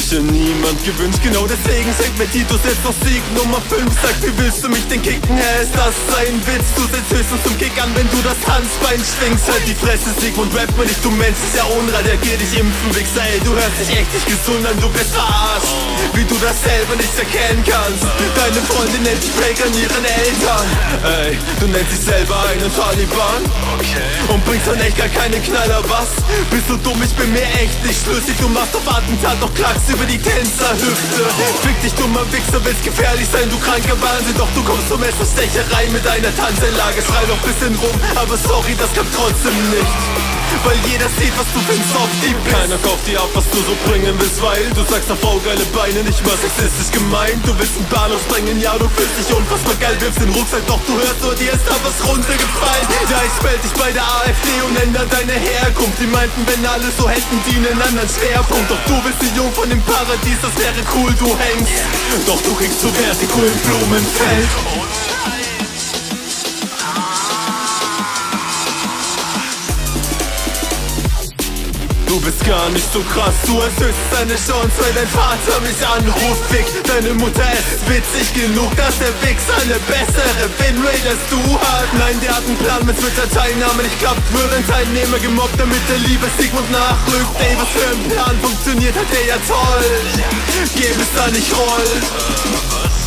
sicher niemand gewünscht. Genau deswegen schenkt mir Titus jetzt noch Sieg Nummer 5. Sagt, wie willst du mich denn kicken? Hä, ist das ein Witz? Du setzt höchstens zum Kick an, wenn du das Tanzbein schwingst. Halt die Fresse, Sigmund, rap mal nicht, du menschlicher Unrat. Reagier dich, impfen, Wichser, ey, du hörst dich echt nicht gesund an, du bist verarscht. Wie du das selber nicht erkennen kannst. Deine Freundin nennt dich Fake an ihren Eltern. Ey, du nennst dich selber einen Taliban. Und bringst dann echt gar keine Knaller, was? Bist du dumm, ich bin mir echt nicht schlüssig. Du machst auf Attentat noch Klacks über die Tänzerhüfte. Fick dich, dummer Wichser, willst gefährlich sein, du kranker Wahnsinn. Doch du kommst zur Messerstecherei mit deiner Tanzeinlage. Schrei doch bisschen rum, aber sorry, das klappt trotzdem nicht. Weil jeder sieht, was du findest auf die bist. Keiner kauft dir ab, was du so bringen willst, weil du sagst, auf Frau geile Beine, nicht mal sexistisch gemeint. Du willst einen Bahnhof sprengen, ja, du fühlst dich unfassbar geil, wirfst den Rucksack, doch du hörst nur, dir ist da was runtergefallen. Ja, ich spell dich bei der AfD und änder deine Herkunft. Die meinten, wenn alle so hätten, die einen anderen Schwerpunkt. Doch du bist die Jung von dem Paradies, das wäre cool, du hängst. Doch du kriegst so Vertigo im Blumenfeld. Du bist gar nicht so krass, du hast höchstens eine Chance, weil dein Vater mich anruft, Fick. Deine Mutter ist witzig genug, dass der Wichser eine bessere Winrate als du hat. Nein, der hat einen Plan mit Twitter-Teilnahme nicht klappt, wird ein Teilnehmer gemobbt, damit der liebe Sigmund nachrückt. Ey, was für ein Plan funktioniert, hat der ja toll. Geb es da nicht rollt.